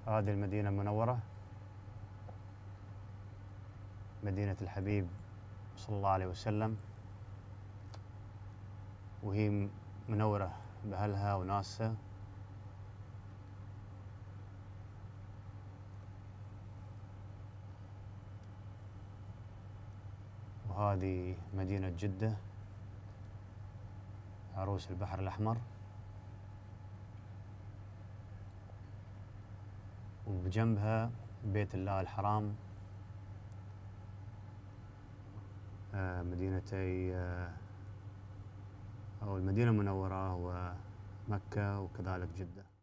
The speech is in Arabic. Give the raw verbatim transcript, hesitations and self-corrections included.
هذه المدينة المنورة، مدينة الحبيب صلى الله عليه وسلم، وهي منورة بأهلها وناسها. وهذه مدينة جدة، عروس البحر الأحمر، وبجنبها بيت الله الحرام، آه، مدينتي آه، أو المدينة المنورة ومكة وكذلك جدة.